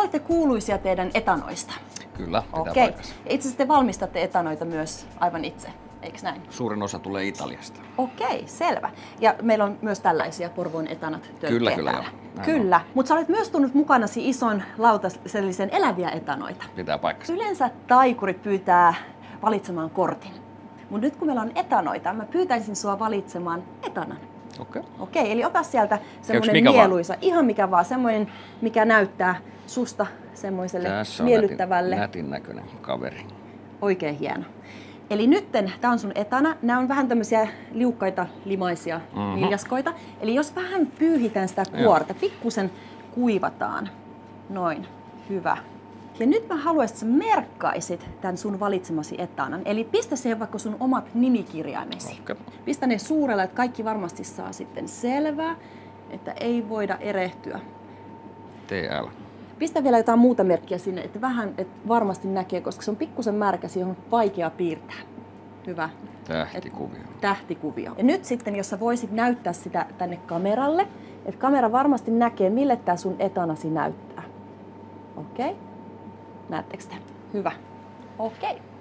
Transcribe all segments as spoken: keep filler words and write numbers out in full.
olette kuuluisia teidän etanoista? Kyllä, pitää Okei. paikkansa. Itse asiassa te valmistatte etanoita myös aivan itse, eikö näin? Suurin osa tulee Italiasta. Okei, selvä. Ja meillä on myös tällaisia Porvoon etanat tölkkejä Kyllä, kyllä, täällä. joo. Kyllä, mutta sä olet myös tuonut mukanasi ison lautasellisen eläviä etanoita. Pitää paikkansa. Yleensä taikurit pyytää valitsemaan kortin. Mutta nyt kun meillä on etanoita, mä pyytäisin sua valitsemaan etanan. Okei. Okei, eli ota sieltä semmoinen mikä mieluisa, vaan? Ihan mikä vaan, semmoinen mikä näyttää susta semmoiselle Tässä on miellyttävälle. nätin, nätin näköinen kaveri. Oikein hieno. Eli nytten, tää on sun etana, nämä on vähän tämmöisiä liukkaita, limaisia Mhm. viljaskoita. Eli jos vähän pyyhitään sitä kuorta, pikkusen kuivataan. Noin, hyvä. Ja nyt mä haluaisin, että sä merkkaisit tämän sun valitsemasi etanan. Eli pistä siihen vaikka sun omat nimikirjaimesi. Okei. Pistä ne suurella, että kaikki varmasti saa sitten selvää, että ei voida erehtyä. T L. Pistä vielä jotain muuta merkkiä sinne, että vähän että varmasti näkee, koska se on pikkusen märkä, siihen on vaikea piirtää. Hyvä. Tähtikuvio. Et, tähtikuvio. Ja nyt sitten, jos sä voisit näyttää sitä tänne kameralle, että kamera varmasti näkee, mille tää sun etanasi näyttää. Okei? Okay. Näettekö te? Hyvä. Okei. Okay.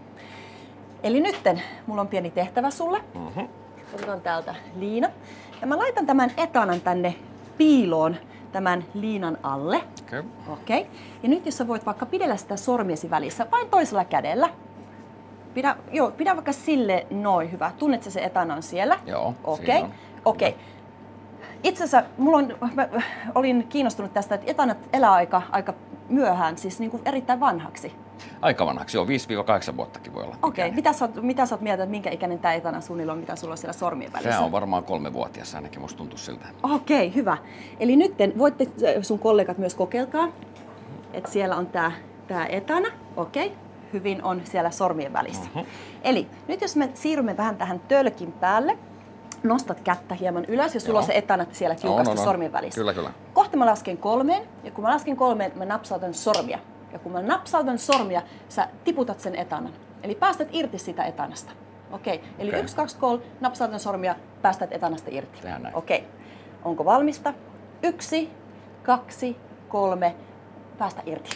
Eli nytten mulla on pieni tehtävä sulle. Mhm. Otetaan täältä liina. Ja mä laitan tämän etanan tänne piiloon tämän liinan alle. Okei. Okei. Okay. Ja nyt jos sä voit vaikka pidellä sitä sormiesi välissä, vain toisella kädellä. Pidä, joo, pidä vaikka sille noin hyvä. Tunnet sä se etanan siellä? Joo, Okei. siinä on. Okei. Itse asiassa mulla on, mä olin kiinnostunut tästä, että etanat elää aika, aika myöhään, siis niin kuin erittäin vanhaksi. Aika vanhaksi, joo, viisi kahdeksan vuottakin voi olla. Okei, okay. mitä, sä oot, mitä sä oot mieltä, että minkä ikäinen tää etana suunnilleen on, mitä sulla on siellä sormien välissä? Tämä on varmaan kolmevuotias ainakin, musta tuntuu siltä. Okei, okay, hyvä. Eli nyt voitte sun kollegat myös kokeilkaa, että siellä on tää, tää etana. Okei, okay. Hyvin on siellä sormien välissä. Uh-huh. Eli nyt jos me siirrymme vähän tähän tölkin päälle, nostat kättä hieman ylös ja sulla Joo. on se etana siellä tiukasti no, no, no. sormien välissä. Kyllä, kyllä. Kohta mä lasken kolmeen ja kun mä lasken kolmeen, mä napsautan sormia. Ja kun mä napsautan sormia, sä tiputat sen etanan. Eli päästät irti siitä etanasta. Okei, eli Okei. yksi, kaksi, kolme, napsautan sormia, päästät etanasta irti. Tehdään näin. Okei, onko valmista? Yksi, kaksi, kolme, päästä irti.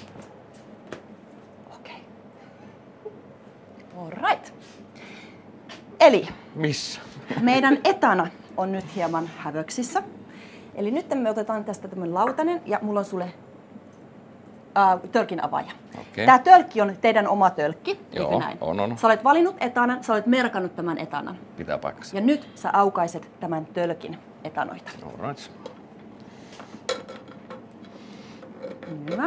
Okei. Alright. Eli Missä? meidän etana on nyt hieman hävöksissä. Eli nyt me otetaan tästä tämmönen lautanen ja mulla on sulle äh, tölkin avaaja. Okei. Tää tölkki on teidän oma tölkki, Joo, eikö näin? on, on. Sä olet valinnut etanan, sä olet merkannut tämän etanan. Pitää paikkansa. Ja nyt sä aukaiset tämän tölkin etanoita. Alright. Hyvä.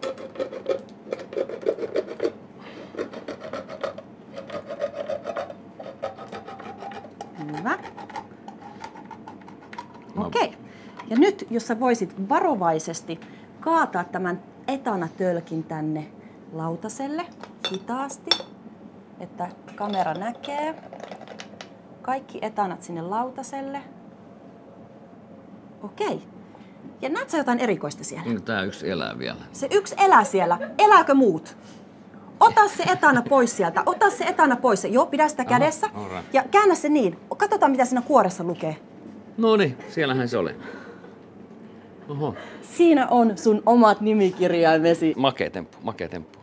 Hyvä. Okei. Okay. Ja nyt, jos sä voisit varovaisesti kaataa tämän etanatölkin tänne lautaselle hitaasti, että kamera näkee. Kaikki etanat sinne lautaselle. Okei. Ja näet sä jotain erikoista siellä? Niin, tää yksi elää vielä. Se yksi elää siellä. Elääkö muut? Ota se etana pois sieltä. Ota se etana pois. Joo, pidä sitä kädessä. alright. Ja käännä se niin. Katsotaan, mitä siinä kuoressa lukee. No niin, siellähän se oli. Oho. Siinä on sun omat nimikirjaimesi. Makea temppu, makea temppu.